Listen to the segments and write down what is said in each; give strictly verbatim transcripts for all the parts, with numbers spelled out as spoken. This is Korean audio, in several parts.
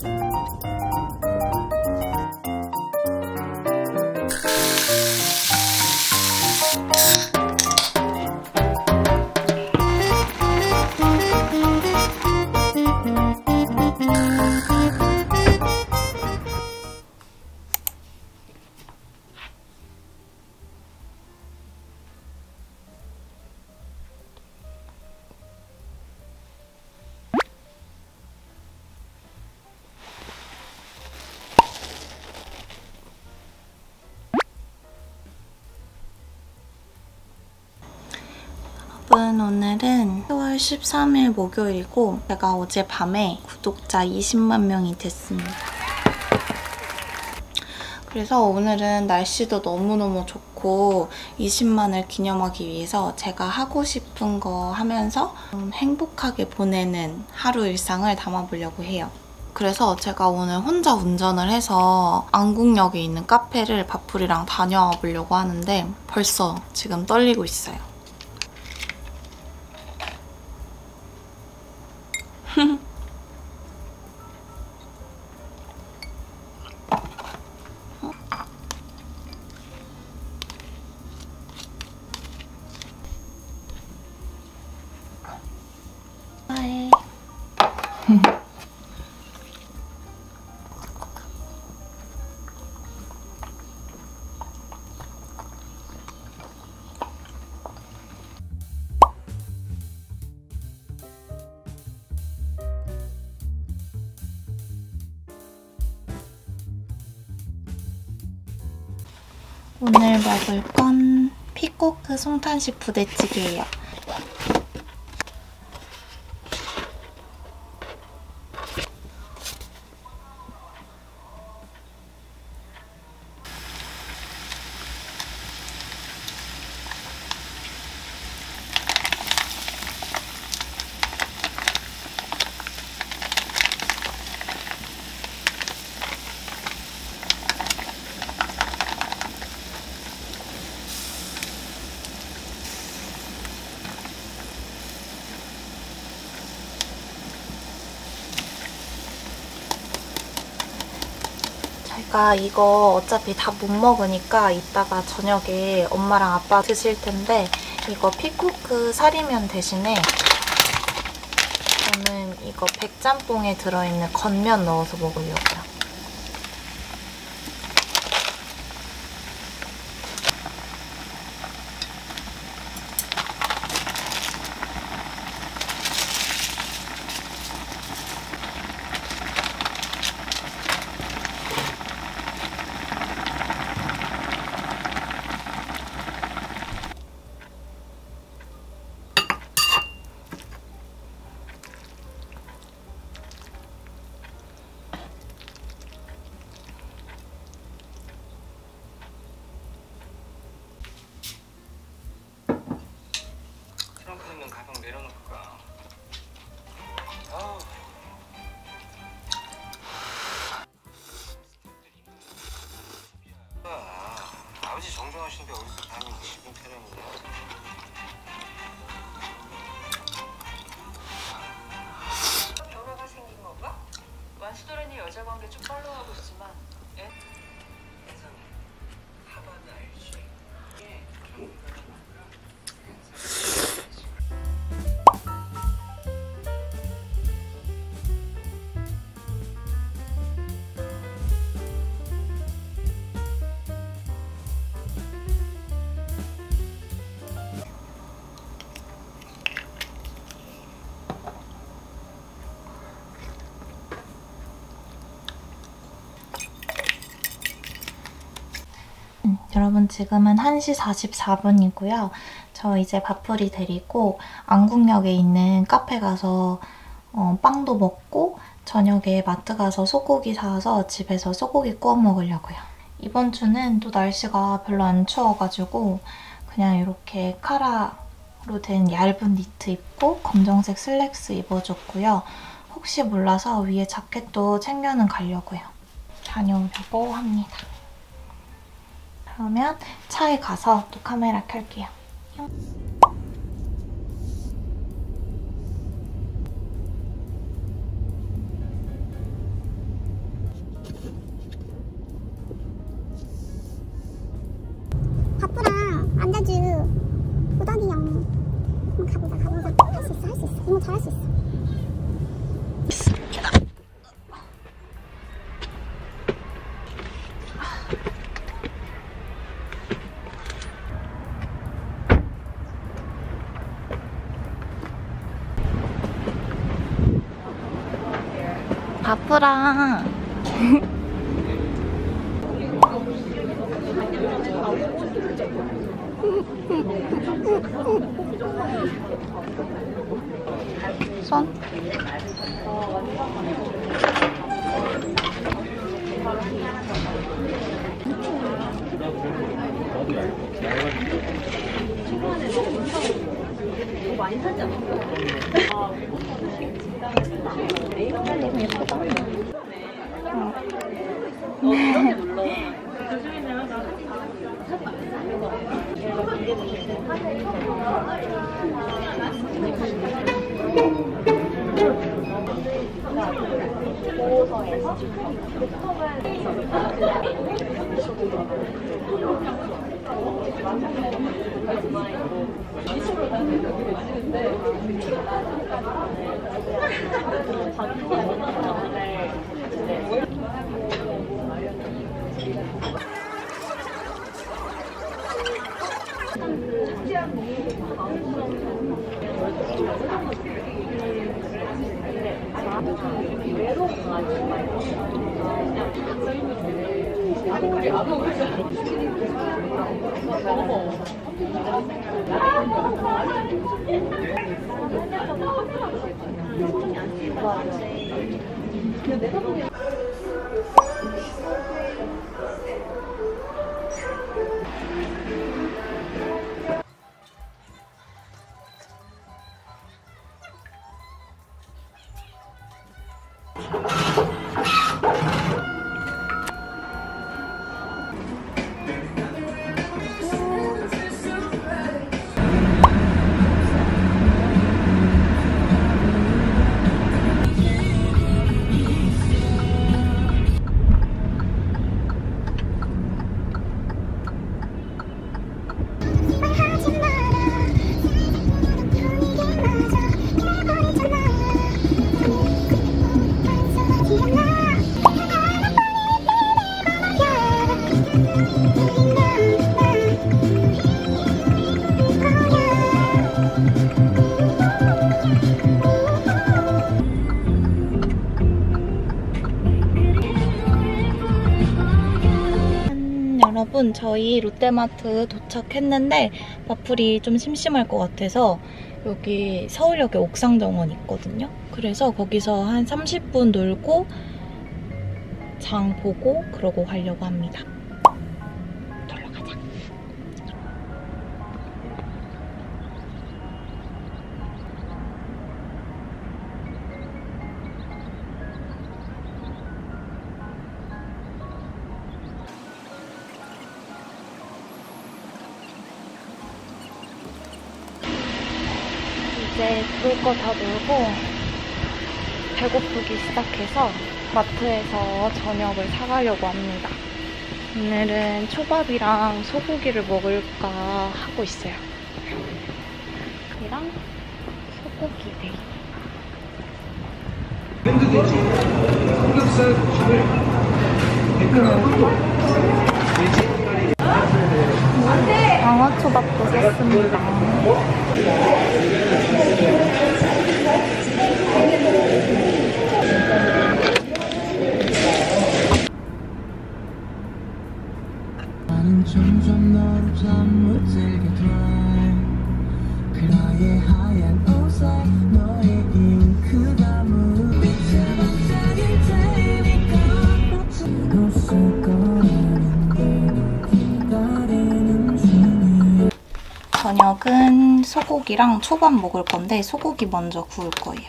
여러분, 오늘은 시월 십삼일 목요일이고 제가 어젯밤에 구독자 이십만 명이 됐습니다. 그래서 오늘은 날씨도 너무너무 좋고 이십만을 기념하기 위해서 제가 하고 싶은 거 하면서 좀 행복하게 보내는 하루 일상을 담아보려고 해요. 그래서 제가 오늘 혼자 운전을 해서 안국역에 있는 카페를 바풀이랑 다녀와 보려고 하는데 벌써 지금 떨리고 있어요. 하이. 오늘 먹을 건 피코크 송탄식 부대찌개예요. 제가 이거 어차피 다 못 먹으니까 이따가 저녁에 엄마랑 아빠 드실 텐데 이거 피코크 사리면 대신에 저는 이거 백짬뽕에 들어있는 건면 넣어서 먹으려고요. 가방 내려놓을까? 아우. 아, 아버지 정정하시는데 어디서 감히 지금 태령이냐? 변화가 생긴 건가? 완수도련이 여자 관계 좀 팔로우하고 있지만 애? 세상에 하반이 알지? 예. 음, 여러분 지금은 한 시 사십사 분이고요. 저 이제 바풀이 데리고 안국역에 있는 카페 가서 어, 빵도 먹고 저녁에 마트 가서 소고기 사서 집에서 소고기 구워 먹으려고요. 이번 주는 또 날씨가 별로 안 추워가지고 그냥 이렇게 카라로 된 얇은 니트 입고 검정색 슬랙스 입어줬고요. 혹시 몰라서 위에 자켓도 챙겨는 가려고요. 다녀오려고 합니다. 그러면 차에 가서 또 카메라 켤게요. 바쁘랑 손? 많이 사지 않았어? 너무 예쁘다. 어, 이렇게 눌러. 여러분, 저희 롯데마트 도착했는데 마플이 좀 심심할 것 같아서 여기 서울역에 옥상정원 있거든요. 그래서 거기서 한 삼십 분 놀고 장 보고 그러고 가려고 합니다. 놀러 가자. 이제 놀 거 다 놀고 배고프기 시작해서 마트에서 저녁을 사가려고 합니다. 오늘은 초밥이랑 소고기를 먹을까 하고 있어요. 이랑 소고기 데이. 방어초밥도 샀습니다. 나는 점점 너를 잠 못 들게 돼. 그나의 하얀 옷에 너의 잉크감을 빛을 반짝일 테니까 죽었을 거라는데 기다리는 중이야. 저녁은 소고기랑 초밥 먹을 건데 소고기 먼저 구울 거예요.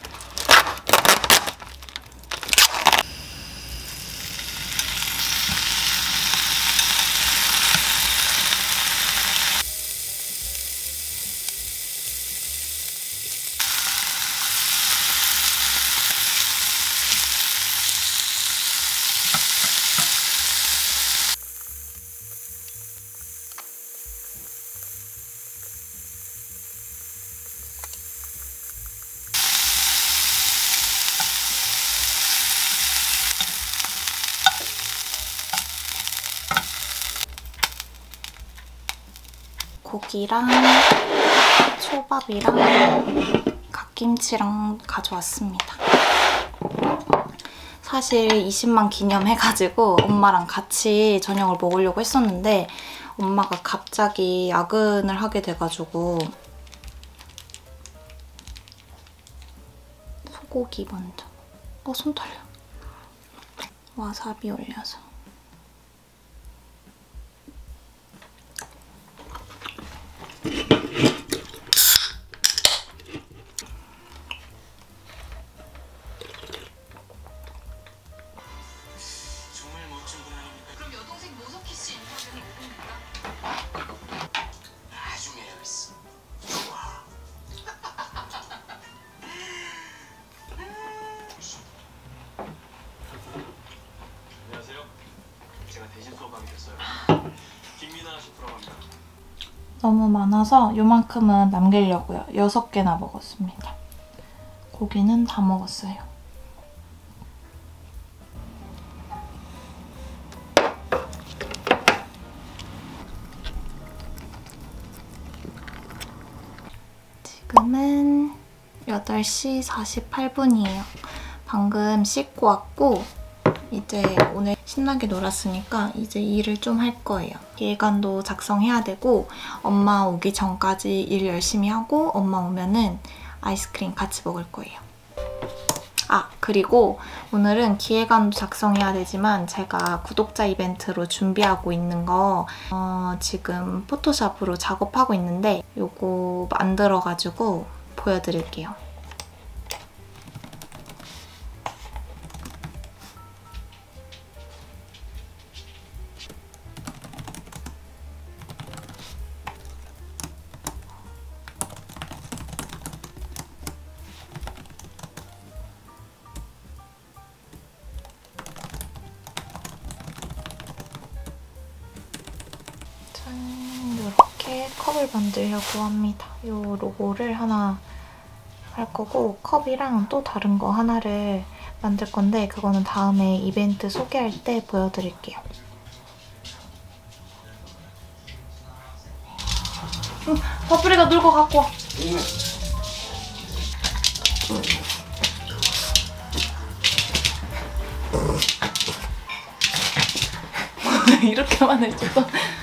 고기랑 초밥이랑 갓김치랑 가져왔습니다. 사실 이십만 기념해가지고 엄마랑 같이 저녁을 먹으려고 했었는데 엄마가 갑자기 야근을 하게 돼가지고 소고기 먼저. 어, 손 떨려. 와사비 올려서. 정말 멋진 분 아닙니까? 그럼 여동생 모석희 씨 인터뷰는 오십니까? 아주 매력 있어. 좋아. 안녕하세요. 제가 대신 수업하게 됐어요. 김민아 셰프라고 합니다. 너무 많아서 요만큼은 남기려고요. 여섯 개나 먹었습니다. 고기는 다 먹었어요. 지금은 여덟 시 사십팔 분이에요. 방금 씻고 왔고 이제 오늘 신나게 놀았으니까 이제 일을 좀 할 거예요. 기획안도 작성해야 되고 엄마 오기 전까지 일 열심히 하고 엄마 오면은 아이스크림 같이 먹을 거예요. 아, 그리고 오늘은 기획안도 작성해야 되지만 제가 구독자 이벤트로 준비하고 있는 거 어, 지금 포토샵으로 작업하고 있는데 요거 만들어가지고 보여드릴게요. 이렇게 컵을 만들려고 합니다. 이 로고를 하나 할 거고 컵이랑 또 다른 거 하나를 만들 건데 그거는 다음에 이벤트 소개할 때 보여드릴게요. 응, 버블이가 놀고 갖고 와. 이렇게만 해줘도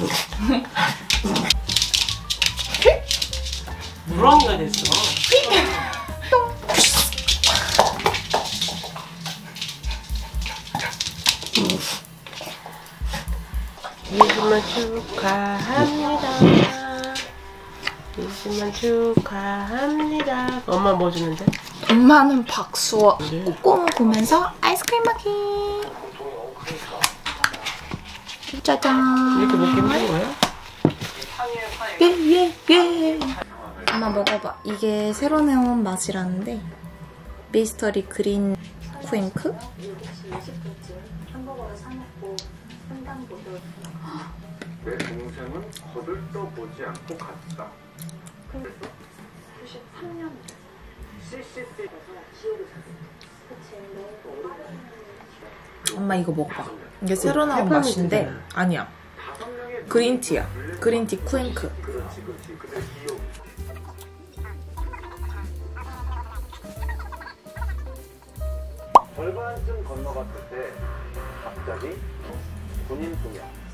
물렁이가 됐어. 이십만 축하합니다. 이십만 축하합니다. 엄마 뭐 주는데? 엄마는 박수어 네. 꼬꼬무 보면서 아이스크림 먹기. 짜잔. 이렇게 먹기 힘든 거야? 예예예 예, 예. 엄마 먹어봐. 이게 새로 나온 맛이라는데 미스터리 그린 쿠앤크? 내 동생은 거들떠보지 않고 갔다. 구십삼 년 엄마 이거 먹어봐. 이게 새로 나온 맛인데 아니야. 그린티야. 그린티 쿠앤크. 절반쯤 건너갔을 때 갑자기 본인 소개.